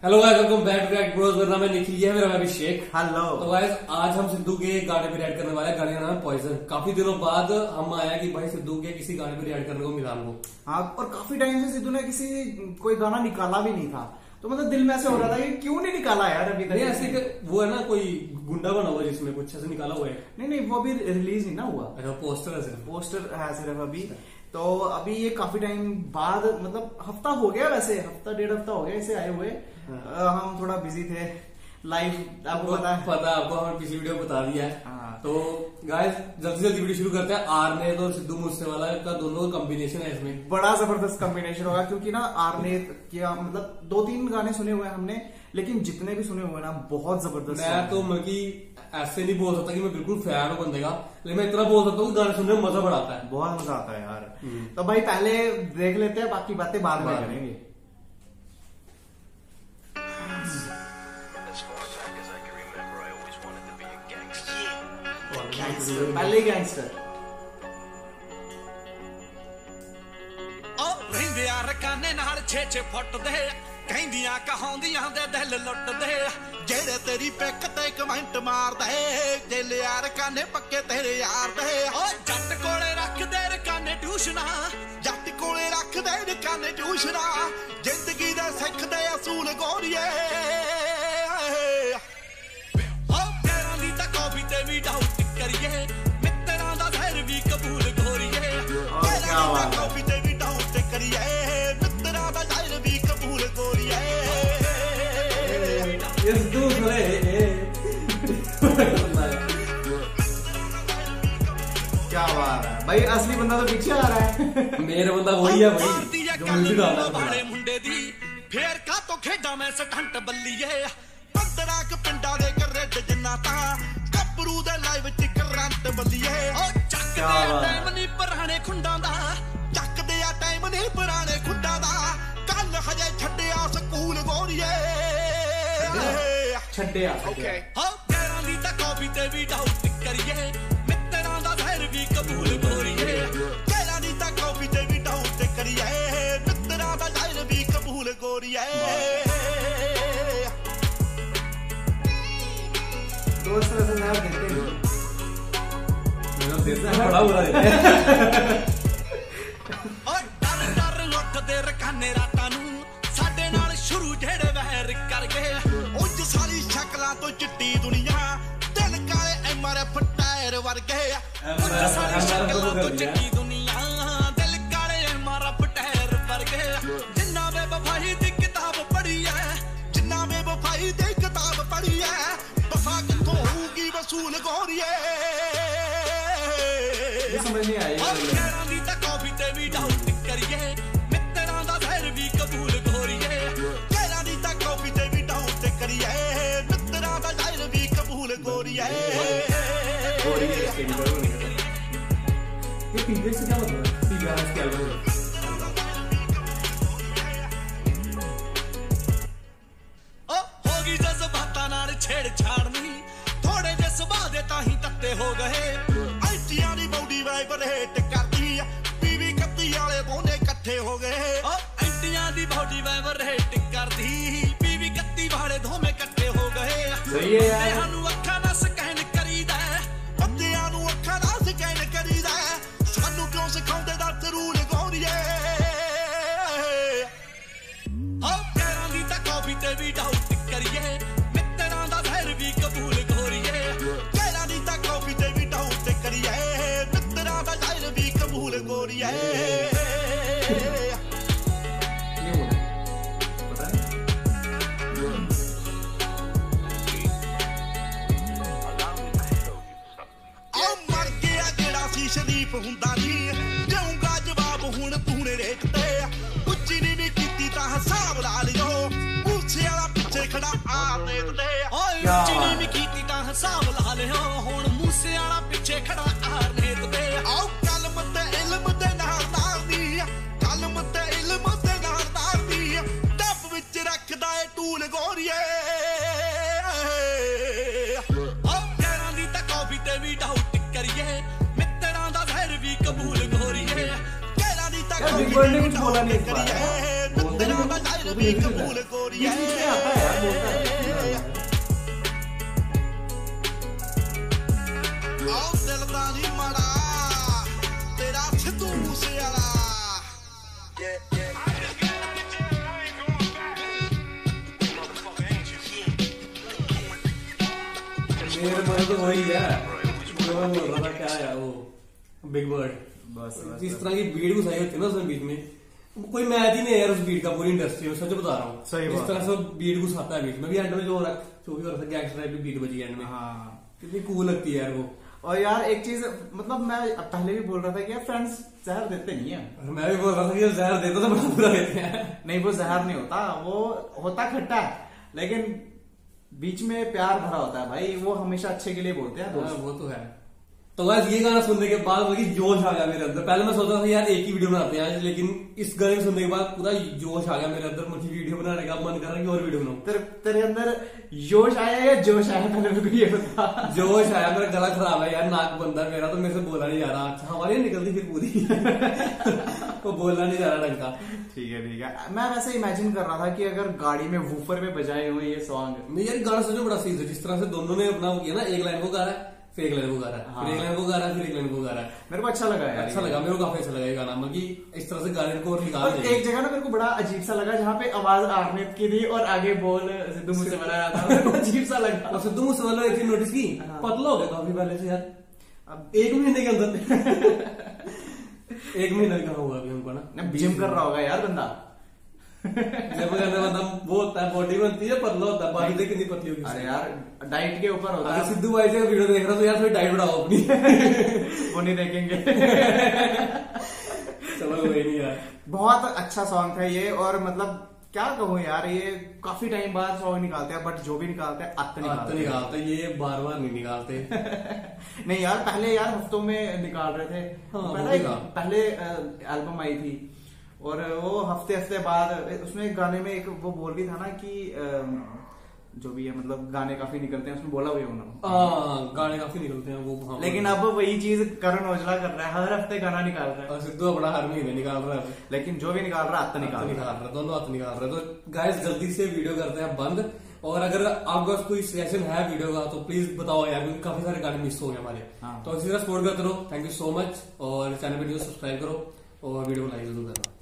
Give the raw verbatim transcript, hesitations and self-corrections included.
Hello guys, welcome back to act bros. मेरा नाम है निखिल, ये है मेरा अभिषेक। हेलो। तो गाइस आज हम सिद्धू के गाने पे रिएक्ट करने वाले हैं। गाने का नाम है पॉइजन। काफी दिनों बाद हम आया कि भाई सिद्धू के किसी गाने पे रिएक्ट करने को मिला हमको। हाँ, और काफी टाइम से सिद्धू ने किसी कोई गाना निकाला भी नहीं था, तो मतलब दिल में ऐसे हो रहा था कि क्यों नहीं निकाला यार अभी तक। नहीं ऐसे वो है ना, कोई गुंडा बना हुआ जिसमें कुछ ऐसे निकाला हुआ है। नहीं नहीं, वो अभी रिलीज नहीं ना हुआ। अच्छा, पोस्टर है सिर्फ। पोस्टर है सिर्फ अभी। तो अभी ये काफी टाइम बाद, मतलब हफ्ता हो गया, वैसे हफ्ता डेढ़ हफ्ता हो गया इसे आए हुए। हाँ। हम थोड़ा बिजी थे लाइव, आपको पता है। पता आपको, हमने पिछली वीडियो बता दिया है। हाँ। तो गाइस जल्दी जल्दी वीडियो शुरू करते हैं। आरनेत और सिद्धू मूसेवाला का दोनों का कॉम्बिनेशन है इसमें, बड़ा जबरदस्त कॉम्बिनेशन होगा। क्योंकि ना आरनेत क्या, मतलब दो तीन गाने सुने हुए हैं हमने, लेकिन जितने भी सुने हुए ना बहुत जबरदस्त। मैं तो मतलब ऐसे नहीं बोल सकता कि मैं बिल्कुल फैन हूँ बंदे का, लेकिन मैं इतना बोल सकता हूँ कि गाने सुनने में मजा बड़ा आता है। बहुत मजा आता है यार। तो भाई पहले देख लेते हैं, बाकी बातें बाद में करेंगे। पहले गैंगस्टर रकाने नाल छे छे फुट दे कहंदियां कहाउंदियां दे दिल लुट दे जेड़े तेरी पिक ते कमेंट मार दे जे लिया रकाने पक्के तेरे यार दे ओ जट कोले रख दे रकाने ट्यूशना जट कोले रख दे रकाने ट्यूशना जिंदगी दे सिख दे असूल गोरिए ओ पैरां दी तां कॉपी ते भी डाउट करिए मित्तरां दा जहर भी कबूल गोरिए पैरां दी तां कॉपी ते भी डाउट करिए मित्तरां दा जहर भी कबूल गोरिए ये सिद्धू खड़े क्या बात है भाई, असली बंदा तो पीछे आ रहा है। मेरा बंदा वही है भाई जो म्यूजिक डालता है। बड़े मुंडे दी फेर का तो खेडा मैं सटंट बल्लीए पंदरा क पिंडा दे करट जिन्ना ता कपरू दे लाइव च करंट बल्लीए ओ ਚੱਕ ਦੇ ਟਾਈਮ ਨਹੀਂ ਪੁਰਾਣੇ ਖੁੰਡਾਂ ਦਾ ਚੱਕ ਦੇ ਆ ਟਾਈਮ ਨਹੀਂ ਪੁਰਾਣੇ ਖੁੰਡਾਂ ਦਾ ਕੱਲ ਹਜੇ ਛੱਡਿਆ ਸਕੂਲ ਗੋਰੀਏ ਛੱਡਿਆ ਓਕੇ ਹਾਂ ਪੈਰਾਂ ਦੀ ਤਾਂ ਕਾਪੀ ਤੇ ਵੀ ਡਾਊਟ ਕਰੀਏ ਮਿੱਤਰਾਂ ਦਾ ਜ਼ਹਿਰ ਵੀ ਕਬੂਲ ਗੋਰੀਏ ਪੈਰਾਂ ਦੀ ਤਾਂ ਕਾਪੀ ਤੇ ਵੀ ਡਾਊਟ ਕਰੀਏ ਮਿੱਤਰਾਂ ਦਾ ਜ਼ਹਿਰ ਵੀ ਕਬੂਲ ਗੋਰੀਏ दोस्त वैसे ना देते हैं, मेरा देश है बड़ा बुरा है। ਓ ਡਰ ਡਰ ਲੁੱਟਦੇ ਰਕਾਨੇ ਰਾਤਾਂ ਨੂੰ ਸਾਡੇ ਨਾਲ ਸ਼ੁਰੂ ਜਿਹੜੇ ਵਹਿਰ ਕਰ ਗਏ ਉਂਝ ਸਾਰੀ ਸ਼ਕਲਾਂ ਤੋਂ ਚਿੱਟੀ ਦੁਨੀਆ ਦਿਲ ਕਾਲੇ ਐਮ ਆਰ ਐਫ ਟਾਇਰ ਵਰਗੇ ਉਂਝ ਸਾਰੀ ਸ਼ਕਲਾਂ ਤੋਂ ਚਿੱਟੀ ਦੁਨੀਆ ਦਿਲ ਕਾਲੇ ਐਮ ਆਰ ਐਫ ਟਾਇਰ ਵਰਗੇ ਜਿੰਨਾ ਵੇ ਵਫਾਈ ਦੀ ਕਿਤਾਬ ਪੜ੍ਹੀ ਐ ਜਿੰਨਾ ਵੇ ਵਫਾਈ ਦੀ ਕਿਤਾਬ ਪੜ੍ਹੀ ਐ ਵਫਾ ਕਿੱਥੋਂ ਹੋਊਗੀ ਵਸੂਲ ਗੋਰੀਏ ये समझ नहीं आई। ਪੈਰਾਂ ਦੀ ਤਾਂ ਕਾਪੀ ਤੇ ਵੀ ਡਾਊਟ ਕਰੀਏ ਮਿੱਤਰਾਂ ਦਾ ਜ਼ਹਿਰ ਵੀ ਕਬੂਲ ਗੋਰੀਏ ਪੈਰਾਂ ਦੀ ਤਾਂ ਕਾਪੀ ਤੇ ਵੀ ਡਾਊਟ ਕਰੀਏ ਮਿੱਤਰਾਂ ਦਾ ਜ਼ਹਿਰ ਵੀ ਕਬੂਲ ਗੋਰੀਏ ये पीछे से क्या मतलब है? पीछे इसके एल्बम में ਓ ਹੋ ਗਈ ਜਜ਼ਬਾਤਾਂ ਨਾਲ ਛੇੜ ਛਾੜਨੀ ਥੋੜੇ ਜਿਹੇ ਸੁਭਾਅ ਦੇ ਤਾਂ ਹੀ ਤੱਤੇ ਹੋ ਗਏ ਐਂਟੀਆਂ ਦੀ ਬੌਡੀ ਵਾਈਬਰੇਟ ਕਰਦੀ ਪੀਵੀ ਕੱਤੀ ਵਾਲੇ ਦੋਨੇ ਇਕੱਠੇ ਹੋ ਗਏ ਓ ਐਂਟੀਆਂ ਦੀ ਬੌਡੀ ਵਾਈਬਰੇਟ ਕਰਦੀ ਪੀਵੀ ਕੱਤੀ ਵਾਲੇ ਦੋਵੇਂ ਇਕੱਠੇ ਹੋ ਗਏ सही है यार। ਸਾਨੂੰ ਅੱਖਾਂ ਨਾਲ ਸਕੈਨ ਕਰੀਦਾ ਬੰਦਿਆਂ ਨੂੰ ਅੱਖਾਂ ਨਾਲ ਸਕੈਨ ਕਰੀਦਾ ਸਾਨੂੰ ਕਿਉਂ ਸਿਖਾਉਂਦੇ ਦਾ ਰੂਲ ਗੋਰੀਏ ਓ ਪੈਰਾਂ ਦੀ ਤਾਂ ਕਾਪੀ ਤੇ ਵੀ ਡਾਊਟ ਕਰੀਏ ਮਿੱਤਰਾਂ ਦਾ ਜ਼ਹਿਰ ਵੀ ਕਬੂਲ ਗੋਰੀਏ ਪੈਰਾਂ ਦੀ ਤਾਂ ਕਾਪੀ ਤੇ ਵੀ ਡਾਊਟ ਕਰੀਏ ਮਿੱਤਰਾਂ ਦਾ ਜ਼ਹਿਰ ਵੀ ਕਬੂਲ ਗੋਰੀਏ ये हो पता है। ਆ ਮਰ ਗਿਆ ਜਿਹੜਾ ਸੀ ਸ਼ਰੀਫ ਹੁੰਦਾ ਨਹੀਂ ਜਾਊਗਾ ਜਵਾਬ ਹੁਣ ਤੂਨੇ ਰੇਟ ਤੇ ਉੱਚੀ ਨਹੀਂ ਵੀ ਕੀਤੀ ਤਾਂ ਹਿਸਾਬ ਲਾ ਲਿਓ ਮੂਸੇ ਵਾਲਾ ਪਿੱਛੇ ਖੜਾ ਆ ਦੇਖਦੇ ਓਏ ਉੱਚੀ ਨਹੀਂ ਵੀ ਕੀਤੀ ਤਾਂ ਹਿਸਾਬ ਲਾ ਲਿਓ ਹੁਣ ਮੂਸੇ ਵਾਲਾ ਪਿੱਛੇ ਖੜਾ ਆ ਦੇਖਦੇ ਆਓ ਕਲਮ ਤੇ ਇਲਮ ਦੇ ਨਾਲ ਨਾਲ ਦੀ ਕਲਮ ਤੇ ਇਲਮ ਦੇ ਨਾਲ ਨਾਲ ਦੀ ਡੱਬ ਵਿੱਚ ਰੱਖਦਾ ਏ ਟੂਲ ਗੋਰੀਏ ਓ ਪੈਰਾਂ ਦੀ ਤਾਂ ਕਾਪੀ ਤੇ ਵੀ ਡਾਊਟ ਕਰੀਏ ਮਿੱਤਰਾਂ ਦਾ ਜ਼ਹਿਰ ਵੀ ਕਬੂਲ ਗੋਰੀਏ ਪੈਰਾਂ ਦੀ ਤਾਂ ਕਾਪੀ ਤੇ ਵੀ ਡਾਊਟ ਕਰੀਏ ਮਿੱਤਰਾਂ ਦਾ ਜ਼ਹਿਰ फिर भी कबूल गोरिया आओ दिल दा नहीं माड़ा तेरा सिद्धू मूसे वाला मेरे मन तो वही है जो मैं बोल रहा था, क्या है वो बिग वर्ड। बस जिस तरह की भीड़ घुसाई होती है ना उसमें बीच में, कोई मैच ही नहीं है यार उस भीड़ का पूरी इंडस्ट्री में, सच बता रहा हूँ। सही इस बात। तरह से भीड़ घुसाता है बीच में भी, एंड में जो हो रहा है जो भी हो रहा था गैंगस्टर टाइप की भीड़ बची एंड में। हाँ कितनी कूल लगती है यार वो। और यार एक चीज मतलब मैं पहले भी बोल रहा था कि यार फ्रेंड्स जहर देते नहीं है। और मैं भी बोल रहा था कि जहर देते तो बड़ा बुरा देते हैं। नहीं वो जहर नहीं होता, वो होता खट्टा है, लेकिन बीच में प्यार भरा होता है भाई, वो हमेशा अच्छे के लिए बोलते हैं दोस्त। वो तो है। तो बस ये गाना सुनने के बाद वही जोश आ गया मेरे अंदर। पहले मैं सोचा था यार एक ही वीडियो बनाते हैं, लेकिन इस गाने सुनने के बाद पूरा जोश आ गया मेरे अंदर, मुझे वीडियो बनाने का मन कर रहा है कि और वीडियो बनाऊं। तेरे तेरे अंदर जोश आया या जोश आया, पहले मेरे को ये बता। जोश आया, मेरा गला खराब है यार, नाक बंद है मेरा, तो मेरे से बोला नहीं जा रहा। अच्छा हमारी निकलती फिर पूरी वो बोलना नहीं जा रहा ढंग का। ठीक है ठीक है। मैं वैसे इमेजिन कर रहा था कि अगर गाड़ी में वूफर में बजाए हुए ये सॉन्ग। नहीं यार गाना सच में बड़ा सही था, जिस तरह से दोनों ने अपना वो किया ना, एक लाइन वो गा रहा है फिर एक लाइन वो गा रहा है, फिर एक लाइन वो गा रहा है, फिर एक लाइन वो गा रहा है। मेरे को अच्छा लगा यार, अच्छा लगा मेरे को, काफी अच्छा लगा ये गाना। मतलब इस तरह से गाने को और निकाल और एक जगह ना मेरे को बड़ा अजीब सा लगा जहाँ पे आवाज आर्नेत की थी और आगे बोल सिद्धू मूसेवाला रहा था, मेरे को अजीब सा लगा। और सिद्धू मूसेवाला एक चीज नोटिस की, पतला हो गया काफी पहले से यार, अब एक महीने के अंदर एक महीना कहा हुआ अभी हमको ना, जिम कर रहा होगा यार बंदा। जब मतलब वो होता है बॉडी बनती है, पतला होता है, बॉडी देख कितनी पतली होगी। अरे यार डाइट के ऊपर होता अगर है। सिद्धू भाई से वीडियो देख रहा हो तो यार थोड़ी डाइट बढ़ाओ अपनी। वो नहीं देखेंगे। चलो कोई नहीं यार, बहुत अच्छा सॉन्ग था ये। और मतलब क्या कहूँ यार, ये काफी टाइम बाद सॉन्ग निकालते हैं, बट जो भी निकालते हैं अत निकालते हैं। निकालते ये बार बार नहीं निकालते। नहीं यार पहले यार हफ्तों में निकाल रहे थे। हाँ, पहले वो पहले एल्बम आई थी और वो हफ्ते हफ्ते बाद उसमें गाने में एक वो बोल भी था ना कि जो भी है मतलब गाने काफी निकलते हैं, उसमें बोला हुआ उन्होंने। हाँ गाने काफी निकलते हैं वो। हाँ, लेकिन अब वही चीज करण औजला कर रहा है, हर हफ्ते गाना निकाल रहा है। और सिद्धू बड़ा हर महीने निकाल रहा है, लेकिन जो भी निकाल रहा है अत निकाल निकाल रहा है, दोनों हाथ निकाल रहे हैं। तो गाइस जल्दी से वीडियो करते हैं बंद। और अगर आपका कोई सजेशन है वीडियो का तो प्लीज बताओ यार, क्योंकि काफी सारे गाने मिस हो गए हमारे। हाँ। तो इसी तरह सपोर्ट करते रहो। Thank you so much. और चैनल वीडियो सब्सक्राइब करो और वीडियो को लाइक जरूर करना।